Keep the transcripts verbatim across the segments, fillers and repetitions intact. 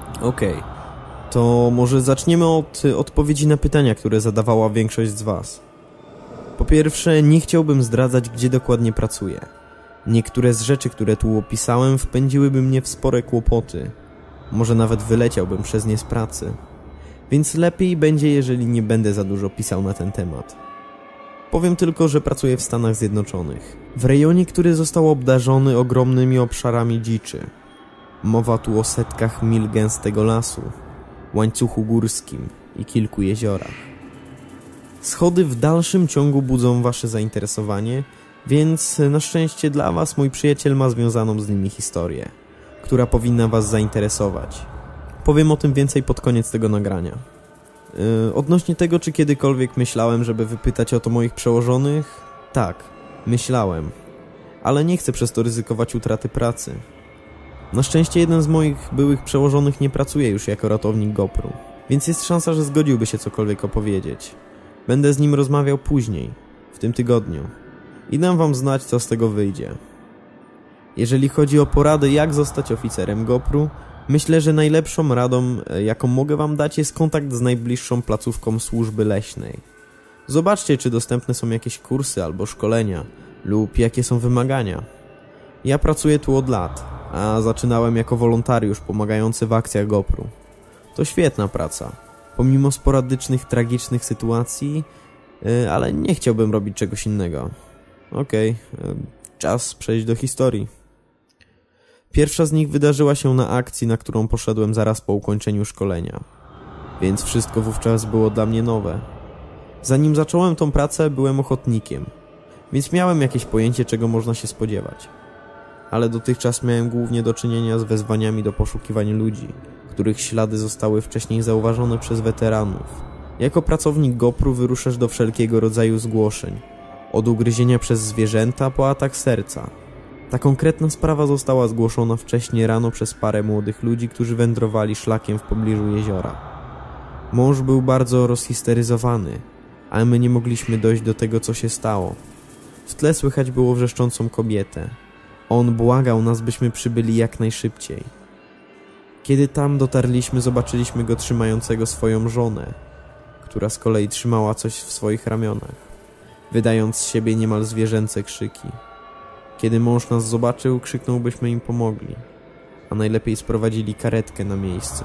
Okej, okay. To może zaczniemy od odpowiedzi na pytania, które zadawała większość z was. Po pierwsze, nie chciałbym zdradzać, gdzie dokładnie pracuję. Niektóre z rzeczy, które tu opisałem, wpędziłyby mnie w spore kłopoty. Może nawet wyleciałbym przez nie z pracy. Więc lepiej będzie, jeżeli nie będę za dużo pisał na ten temat. Powiem tylko, że pracuję w Stanach Zjednoczonych, w rejonie, który został obdarzony ogromnymi obszarami dziczy. Mowa tu o setkach mil gęstego lasu, łańcuchu górskim i kilku jeziorach. Schody w dalszym ciągu budzą wasze zainteresowanie, więc na szczęście dla was mój przyjaciel ma związaną z nimi historię, która powinna was zainteresować. Powiem o tym więcej pod koniec tego nagrania. Yy, odnośnie tego, czy kiedykolwiek myślałem, żeby wypytać o to moich przełożonych? Tak, myślałem, ale nie chcę przez to ryzykować utraty pracy. Na szczęście jeden z moich byłych przełożonych nie pracuje już jako ratownik GoPru, więc jest szansa, że zgodziłby się cokolwiek opowiedzieć. Będę z nim rozmawiał później, w tym tygodniu, i dam wam znać, co z tego wyjdzie. Jeżeli chodzi o porady, jak zostać oficerem GoPru, myślę, że najlepszą radą, jaką mogę wam dać, jest kontakt z najbliższą placówką służby leśnej. Zobaczcie, czy dostępne są jakieś kursy albo szkolenia, lub jakie są wymagania. Ja pracuję tu od lat, a zaczynałem jako wolontariusz pomagający w akcjach GoPru. To świetna praca, pomimo sporadycznych, tragicznych sytuacji, ale nie chciałbym robić czegoś innego. Okej, okay, czas przejść do historii. Pierwsza z nich wydarzyła się na akcji, na którą poszedłem zaraz po ukończeniu szkolenia, więc wszystko wówczas było dla mnie nowe. Zanim zacząłem tą pracę, byłem ochotnikiem, więc miałem jakieś pojęcie, czego można się spodziewać. Ale dotychczas miałem głównie do czynienia z wezwaniami do poszukiwań ludzi, których ślady zostały wcześniej zauważone przez weteranów. Jako pracownik GoPru wyruszasz do wszelkiego rodzaju zgłoszeń, od ugryzienia przez zwierzęta po atak serca. Ta konkretna sprawa została zgłoszona wcześniej rano przez parę młodych ludzi, którzy wędrowali szlakiem w pobliżu jeziora. Mąż był bardzo rozhisteryzowany, ale my nie mogliśmy dojść do tego, co się stało. W tle słychać było wrzeszczącą kobietę. On błagał nas, byśmy przybyli jak najszybciej. Kiedy tam dotarliśmy, zobaczyliśmy go trzymającego swoją żonę, która z kolei trzymała coś w swoich ramionach, wydając z siebie niemal zwierzęce krzyki. Kiedy mąż nas zobaczył, krzyknął, byśmy im pomogli, a najlepiej sprowadzili karetkę na miejsce.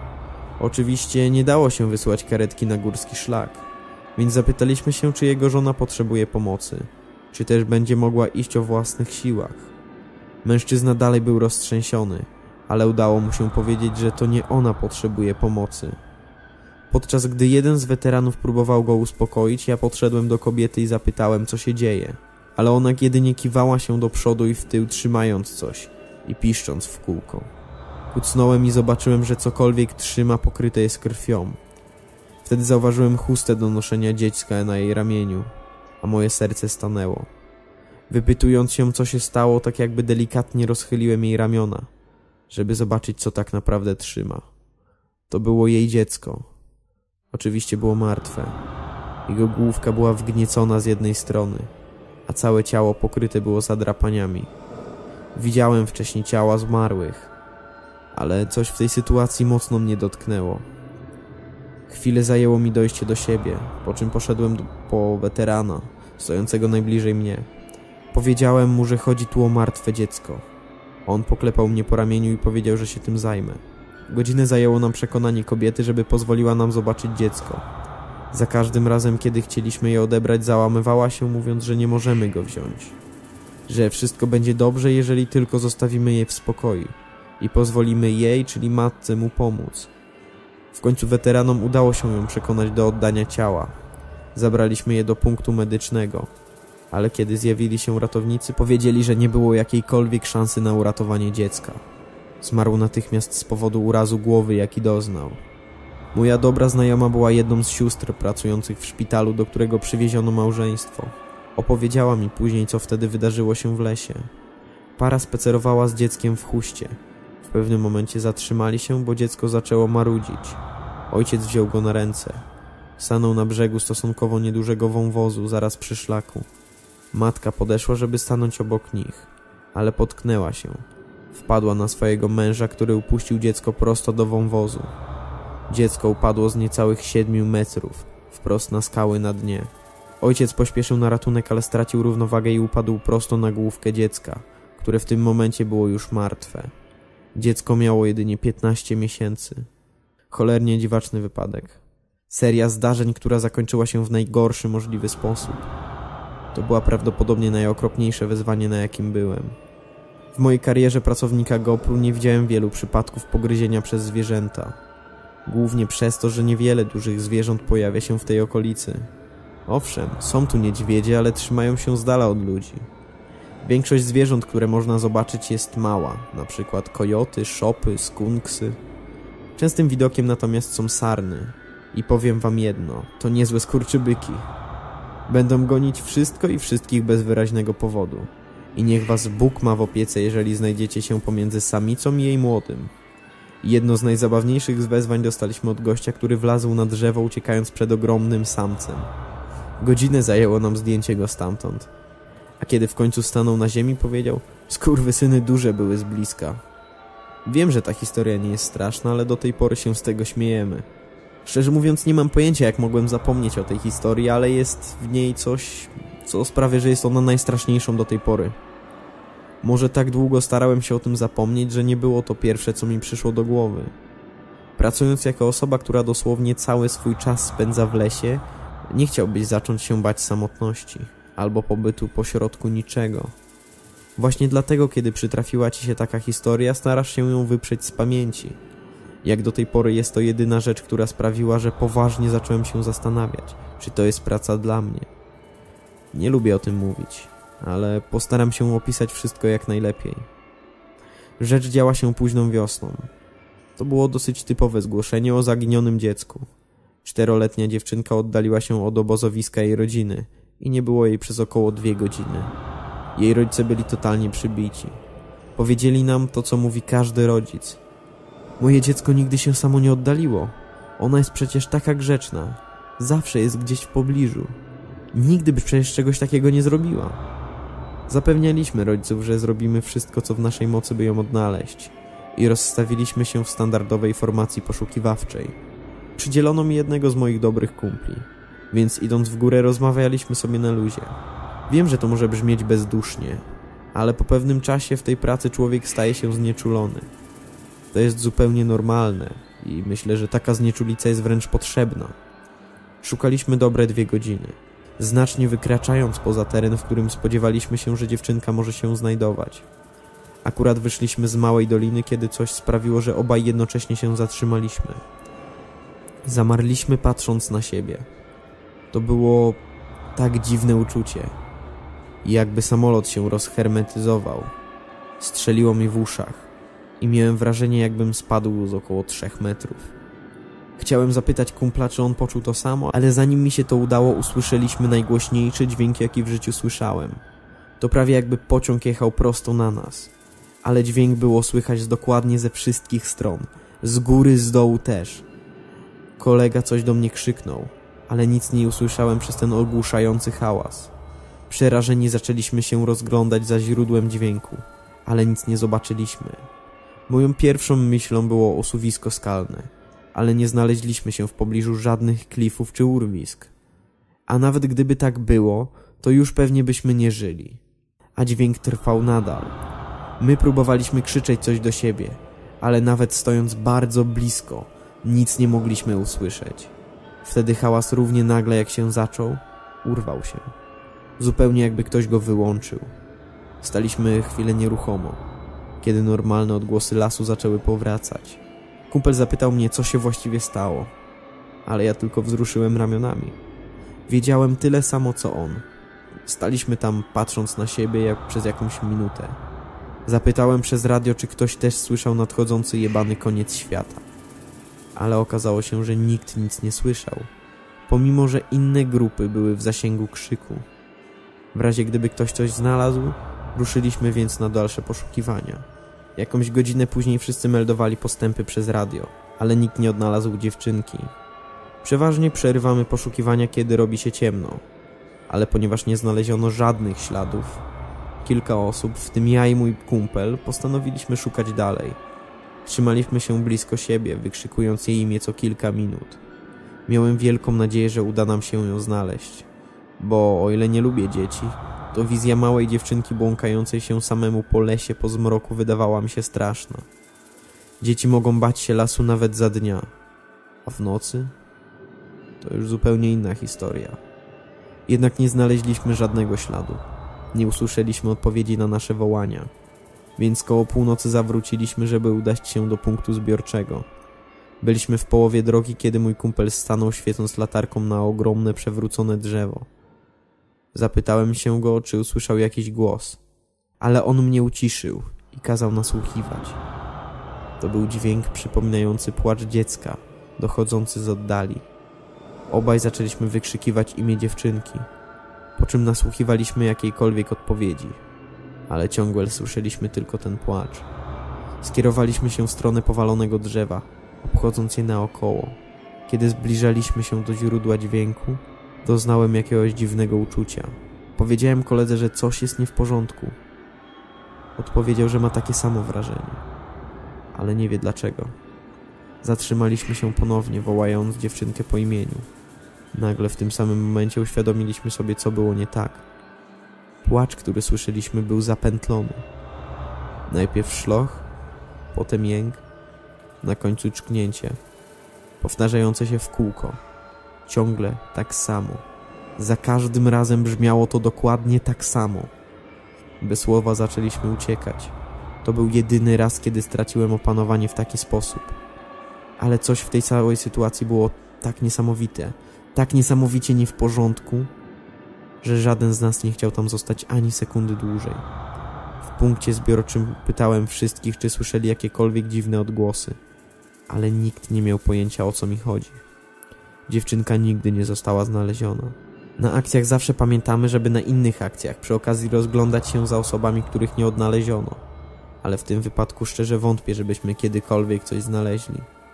Oczywiście nie dało się wysłać karetki na górski szlak, więc zapytaliśmy się, czy jego żona potrzebuje pomocy, czy też będzie mogła iść o własnych siłach. Mężczyzna dalej był roztrzęsiony, ale udało mu się powiedzieć, że to nie ona potrzebuje pomocy. Podczas gdy jeden z weteranów próbował go uspokoić, ja podszedłem do kobiety i zapytałem, co się dzieje, ale ona jedynie kiwała się do przodu i w tył, trzymając coś i piszcząc w kółko. Kucnąłem i zobaczyłem, że cokolwiek trzyma, pokryte jest krwią. Wtedy zauważyłem chustę do noszenia dziecka na jej ramieniu, a moje serce stanęło. Wypytując się, co się stało, tak jakby delikatnie rozchyliłem jej ramiona, żeby zobaczyć, co tak naprawdę trzyma. To było jej dziecko. Oczywiście było martwe. Jego główka była wgniecona z jednej strony, a całe ciało pokryte było zadrapaniami. Widziałem wcześniej ciała zmarłych, ale coś w tej sytuacji mocno mnie dotknęło. Chwilę zajęło mi dojście do siebie, po czym poszedłem do, po weterana, stojącego najbliżej mnie. Powiedziałem mu, że chodzi tu o martwe dziecko. On poklepał mnie po ramieniu i powiedział, że się tym zajmę. Godzinę zajęło nam przekonanie kobiety, żeby pozwoliła nam zobaczyć dziecko. Za każdym razem, kiedy chcieliśmy je odebrać, załamywała się, mówiąc, że nie możemy go wziąć. Że wszystko będzie dobrze, jeżeli tylko zostawimy je w spokoju i pozwolimy jej, czyli matce, mu pomóc. W końcu weteranom udało się ją przekonać do oddania ciała. Zabraliśmy je do punktu medycznego, ale kiedy zjawili się ratownicy, powiedzieli, że nie było jakiejkolwiek szansy na uratowanie dziecka. Zmarł natychmiast z powodu urazu głowy, jaki doznał. Moja dobra znajoma była jedną z sióstr pracujących w szpitalu, do którego przywieziono małżeństwo. Opowiedziała mi później, co wtedy wydarzyło się w lesie. Para spacerowała z dzieckiem w huście. W pewnym momencie zatrzymali się, bo dziecko zaczęło marudzić. Ojciec wziął go na ręce. Stanął na brzegu stosunkowo niedużego wąwozu, zaraz przy szlaku. Matka podeszła, żeby stanąć obok nich, ale potknęła się. Wpadła na swojego męża, który upuścił dziecko prosto do wąwozu. Dziecko upadło z niecałych siedmiu metrów, wprost na skały na dnie. Ojciec pośpieszył na ratunek, ale stracił równowagę i upadł prosto na główkę dziecka, które w tym momencie było już martwe. Dziecko miało jedynie piętnaście miesięcy. Cholernie dziwaczny wypadek. Seria zdarzeń, która zakończyła się w najgorszy możliwy sposób. To była prawdopodobnie najokropniejsze wyzwanie, na jakim byłem. W mojej karierze pracownika GoPro nie widziałem wielu przypadków pogryzienia przez zwierzęta. Głównie przez to, że niewiele dużych zwierząt pojawia się w tej okolicy. Owszem, są tu niedźwiedzie, ale trzymają się z dala od ludzi. Większość zwierząt, które można zobaczyć, jest mała, na przykład kojoty, szopy, skunksy. Częstym widokiem natomiast są sarny. I powiem wam jedno, to niezłe skurczybyki. Będą gonić wszystko i wszystkich bez wyraźnego powodu. I niech was Bóg ma w opiece, jeżeli znajdziecie się pomiędzy samicą i jej młodym. Jedno z najzabawniejszych wezwań dostaliśmy od gościa, który wlazł na drzewo, uciekając przed ogromnym samcem. Godzinę zajęło nam zdjęcie go stamtąd. A kiedy w końcu stanął na ziemi, powiedział: skurwysyny duże były z bliska. Wiem, że ta historia nie jest straszna, ale do tej pory się z tego śmiejemy. Szczerze mówiąc, nie mam pojęcia, jak mogłem zapomnieć o tej historii, ale jest w niej coś, co sprawia, że jest ona najstraszniejszą do tej pory. Może tak długo starałem się o tym zapomnieć, że nie było to pierwsze, co mi przyszło do głowy. Pracując jako osoba, która dosłownie cały swój czas spędza w lesie, nie chciałbyś zacząć się bać samotności albo pobytu pośrodku niczego. Właśnie dlatego, kiedy przytrafiła ci się taka historia, starasz się ją wyprzeć z pamięci. Jak do tej pory jest to jedyna rzecz, która sprawiła, że poważnie zacząłem się zastanawiać, czy to jest praca dla mnie. Nie lubię o tym mówić, ale postaram się opisać wszystko jak najlepiej. Rzecz działa się późną wiosną. To było dosyć typowe zgłoszenie o zaginionym dziecku. Czteroletnia dziewczynka oddaliła się od obozowiska jej rodziny i nie było jej przez około dwie godziny. Jej rodzice byli totalnie przybici. Powiedzieli nam to, co mówi każdy rodzic. Moje dziecko nigdy się samo nie oddaliło. Ona jest przecież taka grzeczna. Zawsze jest gdzieś w pobliżu. Nigdy by przecież czegoś takiego nie zrobiła. Zapewnialiśmy rodziców, że zrobimy wszystko, co w naszej mocy, by ją odnaleźć. I rozstawiliśmy się w standardowej formacji poszukiwawczej. Przydzielono mi jednego z moich dobrych kumpli, więc idąc w górę rozmawialiśmy sobie na luzie. Wiem, że to może brzmieć bezdusznie, ale po pewnym czasie w tej pracy człowiek staje się znieczulony. To jest zupełnie normalne i myślę, że taka znieczulica jest wręcz potrzebna. Szukaliśmy dobre dwie godziny, znacznie wykraczając poza teren, w którym spodziewaliśmy się, że dziewczynka może się znajdować. Akurat wyszliśmy z małej doliny, kiedy coś sprawiło, że obaj jednocześnie się zatrzymaliśmy. Zamarliśmy, patrząc na siebie. To było tak dziwne uczucie. Jakby samolot się rozhermetyzował. Strzeliło mi w uszach i miałem wrażenie, jakbym spadł z około trzech metrów. Chciałem zapytać kumpla, czy on poczuł to samo, ale zanim mi się to udało, usłyszeliśmy najgłośniejszy dźwięk, jaki w życiu słyszałem. To prawie jakby pociąg jechał prosto na nas. Ale dźwięk było słychać dokładnie ze wszystkich stron. Z góry, z dołu też. Kolega coś do mnie krzyknął, ale nic nie usłyszałem przez ten ogłuszający hałas. Przerażeni zaczęliśmy się rozglądać za źródłem dźwięku, ale nic nie zobaczyliśmy. Moją pierwszą myślą było osuwisko skalne, ale nie znaleźliśmy się w pobliżu żadnych klifów czy urwisk. A nawet gdyby tak było, to już pewnie byśmy nie żyli. A dźwięk trwał nadal. My próbowaliśmy krzyczeć coś do siebie, ale nawet stojąc bardzo blisko, nic nie mogliśmy usłyszeć. Wtedy hałas równie nagle jak się zaczął, urwał się. Zupełnie jakby ktoś go wyłączył. Staliśmy chwilę nieruchomo, kiedy normalne odgłosy lasu zaczęły powracać. Kumpel zapytał mnie, co się właściwie stało, ale ja tylko wzruszyłem ramionami. Wiedziałem tyle samo, co on. Staliśmy tam, patrząc na siebie jak przez jakąś minutę. Zapytałem przez radio, czy ktoś też słyszał nadchodzący jebany koniec świata. Ale okazało się, że nikt nic nie słyszał, pomimo że inne grupy były w zasięgu krzyku. W razie gdyby ktoś coś znalazł, ruszyliśmy więc na dalsze poszukiwania. Jakąś godzinę później wszyscy meldowali postępy przez radio, ale nikt nie odnalazł dziewczynki. Przeważnie przerywamy poszukiwania, kiedy robi się ciemno, ale ponieważ nie znaleziono żadnych śladów, Kilka osób, w tym ja i mój kumpel, postanowiliśmy szukać dalej. Trzymaliśmy się blisko siebie, wykrzykując jej imię co kilka minut. Miałem wielką nadzieję, że uda nam się ją znaleźć. Bo o ile nie lubię dzieci, to wizja małej dziewczynki błąkającej się samemu po lesie po zmroku wydawała mi się straszna. Dzieci mogą bać się lasu nawet za dnia, a w nocy to już zupełnie inna historia. Jednak nie znaleźliśmy żadnego śladu. Nie usłyszeliśmy odpowiedzi na nasze wołania, więc koło północy zawróciliśmy, żeby udać się do punktu zbiorczego. Byliśmy w połowie drogi, kiedy mój kumpel stanął, świecąc latarką na ogromne, przewrócone drzewo. Zapytałem się go, czy usłyszał jakiś głos, ale on mnie uciszył i kazał nasłuchiwać. To był dźwięk przypominający płacz dziecka, dochodzący z oddali. Obaj zaczęliśmy wykrzykiwać imię dziewczynki, po czym nasłuchiwaliśmy jakiejkolwiek odpowiedzi, ale ciągle słyszeliśmy tylko ten płacz. Skierowaliśmy się w stronę powalonego drzewa, obchodząc je naokoło. Kiedy zbliżaliśmy się do źródła dźwięku, doznałem jakiegoś dziwnego uczucia. Powiedziałem koledze, że coś jest nie w porządku. Odpowiedział, że ma takie samo wrażenie, ale nie wie dlaczego. Zatrzymaliśmy się ponownie, wołając dziewczynkę po imieniu. Nagle w tym samym momencie uświadomiliśmy sobie, co było nie tak. Płacz, który słyszeliśmy, był zapętlony. Najpierw szloch, potem jęk, na końcu czknięcie, powtarzające się w kółko. Ciągle tak samo. Za każdym razem brzmiało to dokładnie tak samo. Bez słowa zaczęliśmy uciekać. To był jedyny raz, kiedy straciłem opanowanie w taki sposób. Ale coś w tej całej sytuacji było tak niesamowite, tak niesamowicie nie w porządku, że żaden z nas nie chciał tam zostać ani sekundy dłużej. W punkcie zbiorczym pytałem wszystkich, czy słyszeli jakiekolwiek dziwne odgłosy, ale nikt nie miał pojęcia, o co mi chodzi. Dziewczynka nigdy nie została znaleziona. Na akcjach zawsze pamiętamy, żeby na innych akcjach przy okazji rozglądać się za osobami, których nie odnaleziono, ale w tym wypadku szczerze wątpię, żebyśmy kiedykolwiek coś znaleźli.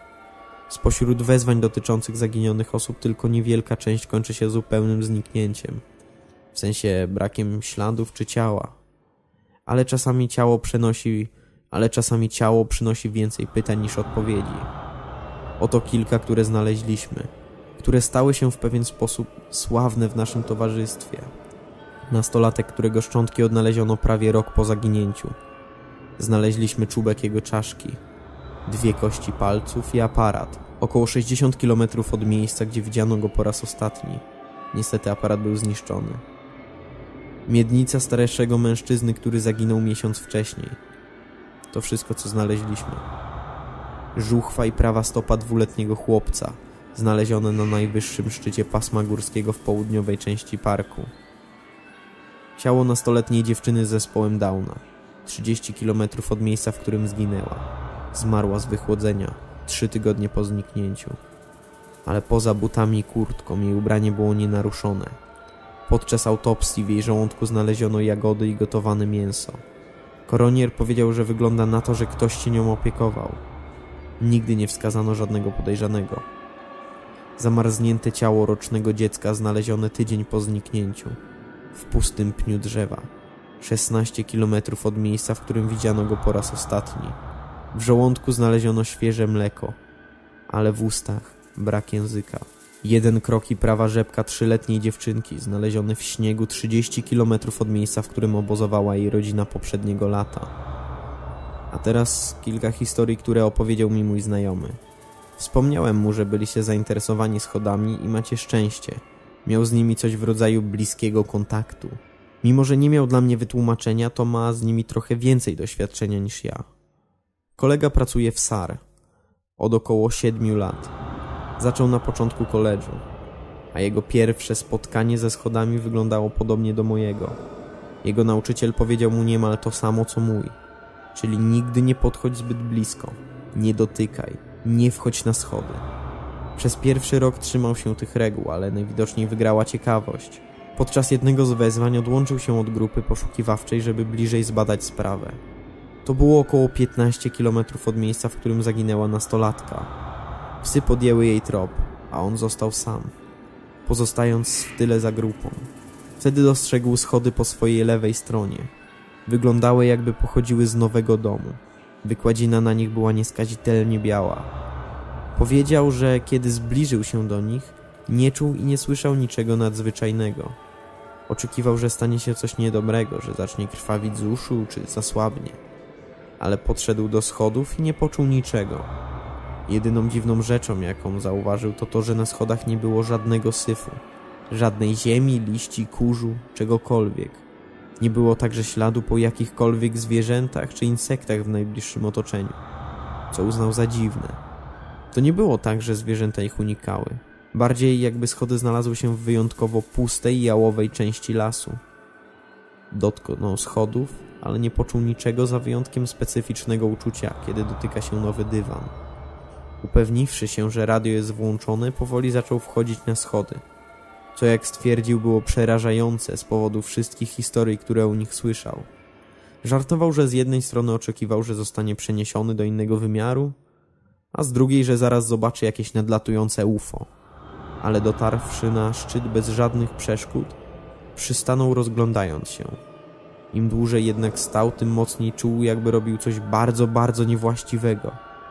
Spośród wezwań dotyczących zaginionych osób tylko niewielka część kończy się zupełnym zniknięciem. W sensie brakiem śladów czy ciała. Ale czasami ciało przenosi, ale czasami ciało przynosi więcej pytań niż odpowiedzi. Oto kilka, które znaleźliśmy, które stały się w pewien sposób sławne w naszym towarzystwie. Nastolatek, którego szczątki odnaleziono prawie rok po zaginięciu. Znaleźliśmy czubek jego czaszki, dwie kości palców i aparat, około sześćdziesiąt kilometrów od miejsca, gdzie widziano go po raz ostatni. Niestety aparat był zniszczony. Miednica starszego mężczyzny, który zaginął miesiąc wcześniej. To wszystko, co znaleźliśmy. Żuchwa i prawa stopa dwuletniego chłopca, znalezione na najwyższym szczycie pasma górskiego w południowej części parku. Ciało nastoletniej dziewczyny z zespołem Downa, trzydzieści kilometrów od miejsca, w którym zginęła. Zmarła z wychłodzenia, trzy tygodnie po zniknięciu. Ale poza butami i kurtką jej ubranie było nienaruszone. Podczas autopsji w jej żołądku znaleziono jagody i gotowane mięso. Koronier powiedział, że wygląda na to, że ktoś się nią opiekował. Nigdy nie wskazano żadnego podejrzanego. Zamarznięte ciało rocznego dziecka znalezione tydzień po zniknięciu. W pustym pniu drzewa. szesnaście kilometrów od miejsca, w którym widziano go po raz ostatni. W żołądku znaleziono świeże mleko, ale w ustach brak języka. Jeden krok i prawa rzepka trzyletniej dziewczynki, znaleziony w śniegu trzydzieści kilometrów od miejsca, w którym obozowała jej rodzina poprzedniego lata. A teraz kilka historii, które opowiedział mi mój znajomy. Wspomniałem mu, że byliście zainteresowani schodami i macie szczęście. Miał z nimi coś w rodzaju bliskiego kontaktu. Mimo że nie miał dla mnie wytłumaczenia, to ma z nimi trochę więcej doświadczenia niż ja. Kolega pracuje w S A R od około siedmiu lat. Zaczął na początku koledżu, a jego pierwsze spotkanie ze schodami wyglądało podobnie do mojego. Jego nauczyciel powiedział mu niemal to samo co mój, czyli nigdy nie podchodź zbyt blisko, nie dotykaj, nie wchodź na schody. Przez pierwszy rok trzymał się tych reguł, ale najwidoczniej wygrała ciekawość. Podczas jednego z wezwań odłączył się od grupy poszukiwawczej, żeby bliżej zbadać sprawę. To było około piętnaście kilometrów od miejsca, w którym zaginęła nastolatka. Psy podjęły jej trop, a on został sam, pozostając w tyle za grupą. Wtedy dostrzegł schody po swojej lewej stronie. Wyglądały, jakby pochodziły z nowego domu. Wykładzina na nich była nieskazitelnie biała. Powiedział, że kiedy zbliżył się do nich, nie czuł i nie słyszał niczego nadzwyczajnego. Oczekiwał, że stanie się coś niedobrego, że zacznie krwawić z uszu czy zasłabnie. Ale podszedł do schodów i nie poczuł niczego. Jedyną dziwną rzeczą, jaką zauważył, to to, że na schodach nie było żadnego syfu, żadnej ziemi, liści, kurzu, czegokolwiek. Nie było także śladu po jakichkolwiek zwierzętach czy insektach w najbliższym otoczeniu, co uznał za dziwne. To nie było tak, że zwierzęta ich unikały. Bardziej jakby schody znalazły się w wyjątkowo pustej, jałowej części lasu. Dotknął schodów, ale nie poczuł niczego za wyjątkiem specyficznego uczucia, kiedy dotyka się nowy dywan. Upewniwszy się, że radio jest włączone, powoli zaczął wchodzić na schody, co jak stwierdził było przerażające z powodu wszystkich historii, które u nich słyszał. Żartował, że z jednej strony oczekiwał, że zostanie przeniesiony do innego wymiaru, a z drugiej, że zaraz zobaczy jakieś nadlatujące U F O. Ale dotarwszy na szczyt bez żadnych przeszkód, przystanął rozglądając się. Im dłużej jednak stał, tym mocniej czuł, jakby robił coś bardzo, bardzo niewłaściwego.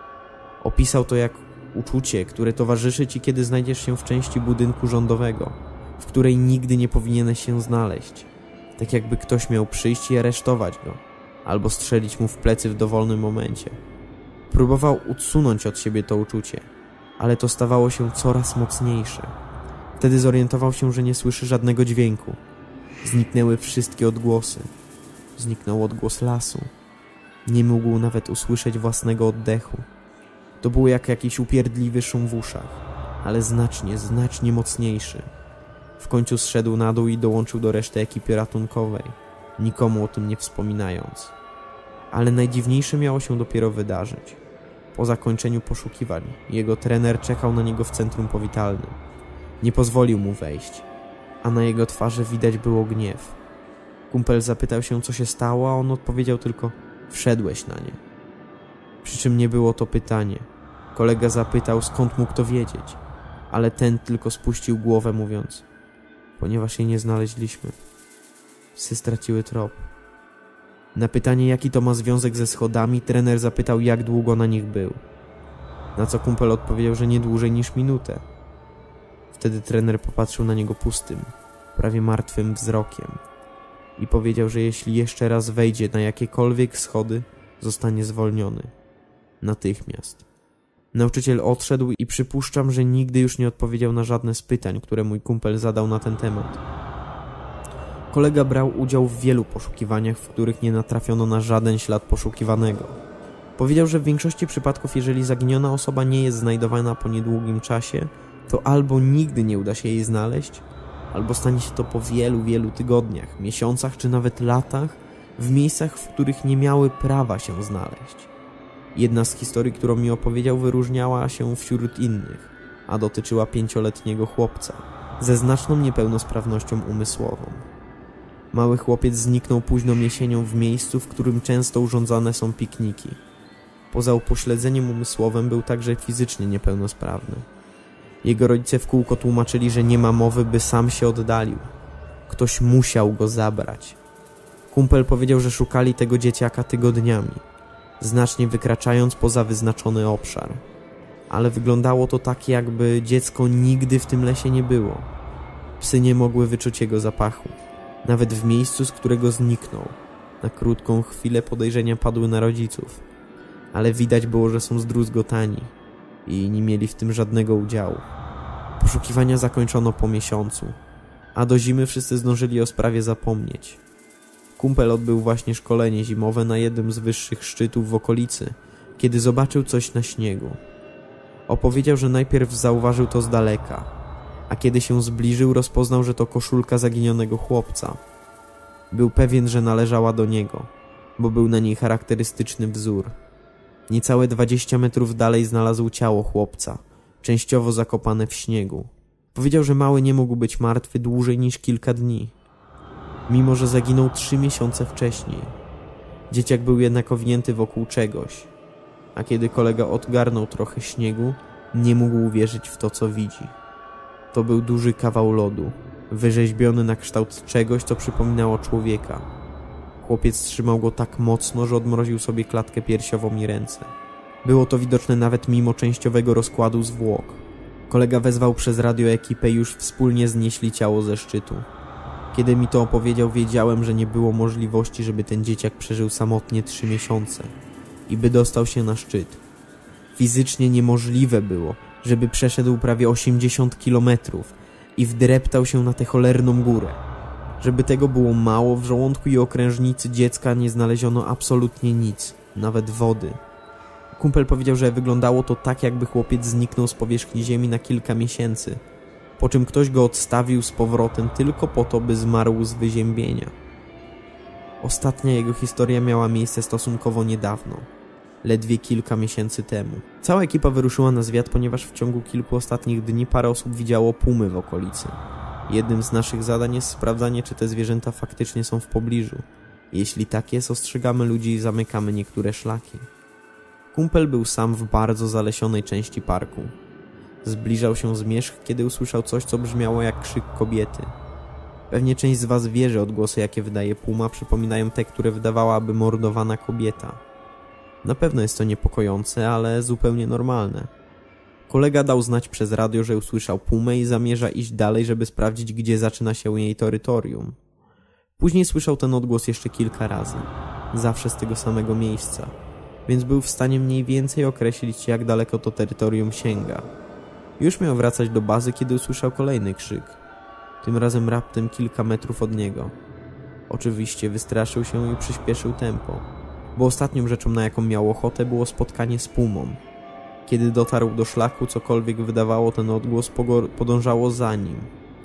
Opisał to jak uczucie, które towarzyszy ci, kiedy znajdziesz się w części budynku rządowego, w której nigdy nie powinieneś się znaleźć. Tak jakby ktoś miał przyjść i aresztować go, albo strzelić mu w plecy w dowolnym momencie. Próbował odsunąć od siebie to uczucie, ale to stawało się coraz mocniejsze. Wtedy zorientował się, że nie słyszy żadnego dźwięku. Zniknęły wszystkie odgłosy. Zniknął odgłos lasu. Nie mógł nawet usłyszeć własnego oddechu. To było jak jakiś upierdliwy szum w uszach, ale znacznie, znacznie mocniejszy. W końcu zszedł na dół i dołączył do reszty ekipy ratunkowej, nikomu o tym nie wspominając. Ale najdziwniejsze miało się dopiero wydarzyć. Po zakończeniu poszukiwań jego trener czekał na niego w centrum powitalnym. Nie pozwolił mu wejść, a na jego twarzy widać było gniew. Kumpel zapytał się, co się stało, a on odpowiedział tylko: wszedłeś na nie. Przy czym nie było to pytanie. Kolega zapytał, skąd mógł to wiedzieć, ale ten tylko spuścił głowę, mówiąc: ponieważ jej nie znaleźliśmy. Psy straciły trop. Na pytanie, jaki to ma związek ze schodami, trener zapytał, jak długo na nich był. Na co kumpel odpowiedział, że nie dłużej niż minutę. Wtedy trener popatrzył na niego pustym, prawie martwym wzrokiem i powiedział, że jeśli jeszcze raz wejdzie na jakiekolwiek schody, zostanie zwolniony. Natychmiast. Nauczyciel odszedł i przypuszczam, że nigdy już nie odpowiedział na żadne z pytań, które mój kumpel zadał na ten temat. Kolega brał udział w wielu poszukiwaniach, w których nie natrafiono na żaden ślad poszukiwanego. Powiedział, że w większości przypadków, jeżeli zaginiona osoba nie jest znajdowana po niedługim czasie, to albo nigdy nie uda się jej znaleźć, albo stanie się to po wielu, wielu tygodniach, miesiącach czy nawet latach, w miejscach, w których nie miały prawa się znaleźć. Jedna z historii, którą mi opowiedział, wyróżniała się wśród innych, a dotyczyła pięcioletniego chłopca ze znaczną niepełnosprawnością umysłową. Mały chłopiec zniknął późną jesienią w miejscu, w którym często urządzane są pikniki. Poza upośledzeniem umysłowym był także fizycznie niepełnosprawny. Jego rodzice w kółko tłumaczyli, że nie ma mowy, by sam się oddalił. Ktoś musiał go zabrać. Kumpel powiedział, że szukali tego dzieciaka tygodniami, znacznie wykraczając poza wyznaczony obszar. Ale wyglądało to tak, jakby dziecko nigdy w tym lesie nie było. Psy nie mogły wyczuć jego zapachu, nawet w miejscu, z którego zniknął. Na krótką chwilę podejrzenia padły na rodziców, ale widać było, że są zdruzgotani i nie mieli w tym żadnego udziału. Poszukiwania zakończono po miesiącu, a do zimy wszyscy zdążyli o sprawie zapomnieć. Kumpel odbył właśnie szkolenie zimowe na jednym z wyższych szczytów w okolicy, kiedy zobaczył coś na śniegu. Opowiedział, że najpierw zauważył to z daleka, a kiedy się zbliżył, rozpoznał, że to koszulka zaginionego chłopca. Był pewien, że należała do niego, bo był na niej charakterystyczny wzór. Niecałe dwadzieścia metrów dalej znalazł ciało chłopca, częściowo zakopane w śniegu. Powiedział, że mały nie mógł być martwy dłużej niż kilka dni, mimo że zaginął trzy miesiące wcześniej. Dzieciak był jednak owinięty wokół czegoś, a kiedy kolega odgarnął trochę śniegu, nie mógł uwierzyć w to, co widzi. To był duży kawał lodu, wyrzeźbiony na kształt czegoś, co przypominało człowieka. Chłopiec trzymał go tak mocno, że odmroził sobie klatkę piersiową i ręce. Było to widoczne nawet mimo częściowego rozkładu zwłok. Kolega wezwał przez radio ekipę i już wspólnie znieśli ciało ze szczytu. Kiedy mi to opowiedział, wiedziałem, że nie było możliwości, żeby ten dzieciak przeżył samotnie trzy miesiące i by dostał się na szczyt. Fizycznie niemożliwe było, żeby przeszedł prawie osiemdziesiąt kilometrów i wdreptał się na tę cholerną górę. Żeby tego było mało, w żołądku i okrężnicy dziecka nie znaleziono absolutnie nic, nawet wody. Kumpel powiedział, że wyglądało to tak, jakby chłopiec zniknął z powierzchni ziemi na kilka miesięcy, po czym ktoś go odstawił z powrotem tylko po to, by zmarł z wyziębienia. Ostatnia jego historia miała miejsce stosunkowo niedawno, ledwie kilka miesięcy temu. Cała ekipa wyruszyła na zwiat, ponieważ w ciągu kilku ostatnich dni parę osób widziało pumy w okolicy. Jednym z naszych zadań jest sprawdzanie, czy te zwierzęta faktycznie są w pobliżu. Jeśli tak jest, ostrzegamy ludzi i zamykamy niektóre szlaki. Kumpel był sam w bardzo zalesionej części parku. Zbliżał się zmierzch, kiedy usłyszał coś, co brzmiało jak krzyk kobiety. Pewnie część z was wie, że odgłosy, jakie wydaje puma, przypominają te, które wydawałaby mordowana kobieta. Na pewno jest to niepokojące, ale zupełnie normalne. Kolega dał znać przez radio, że usłyszał pumę i zamierza iść dalej, żeby sprawdzić, gdzie zaczyna się jej terytorium. Później słyszał ten odgłos jeszcze kilka razy, zawsze z tego samego miejsca, więc był w stanie mniej więcej określić, jak daleko to terytorium sięga. Już miał wracać do bazy, kiedy usłyszał kolejny krzyk, tym razem raptem kilka metrów od niego. Oczywiście wystraszył się i przyspieszył tempo, bo ostatnią rzeczą, na jaką miał ochotę, było spotkanie z pumą. Kiedy dotarł do szlaku, cokolwiek wydawało ten odgłos, podążało za nim,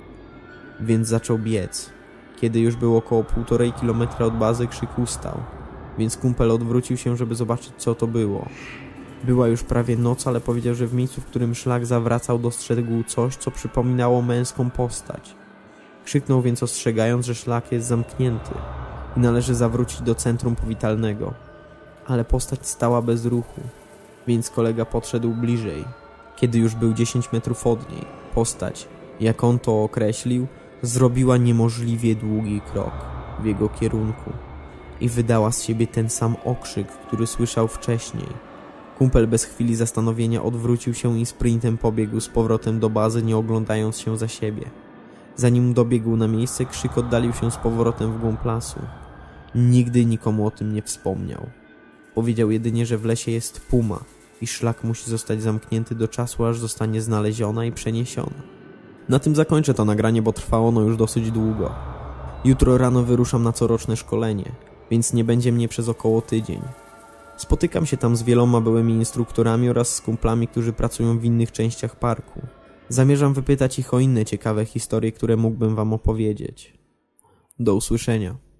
więc zaczął biec. Kiedy już było około półtorej kilometra od bazy, krzyk ustał, więc kumpel odwrócił się, żeby zobaczyć, co to było. Była już prawie noc, ale powiedział, że w miejscu, w którym szlak zawracał, dostrzegł coś, co przypominało męską postać. Krzyknął więc, ostrzegając, że szlak jest zamknięty i należy zawrócić do centrum powitalnego. Ale postać stała bez ruchu, więc kolega podszedł bliżej. Kiedy już był dziesięć metrów od niej, postać, jak on to określił, zrobiła niemożliwie długi krok w jego kierunku i wydała z siebie ten sam okrzyk, który słyszał wcześniej. Kumpel bez chwili zastanowienia odwrócił się i sprintem pobiegł z powrotem do bazy, nie oglądając się za siebie. Zanim dobiegł na miejsce, krzyk oddalił się z powrotem w głąb lasu. Nigdy nikomu o tym nie wspomniał. Powiedział jedynie, że w lesie jest puma i szlak musi zostać zamknięty do czasu, aż zostanie znaleziona i przeniesiona. Na tym zakończę to nagranie, bo trwa ono już dosyć długo. Jutro rano wyruszam na coroczne szkolenie, więc nie będzie mnie przez około tydzień. Spotykam się tam z wieloma byłymi instruktorami oraz z kumplami, którzy pracują w innych częściach parku. Zamierzam wypytać ich o inne ciekawe historie, które mógłbym wam opowiedzieć. Do usłyszenia.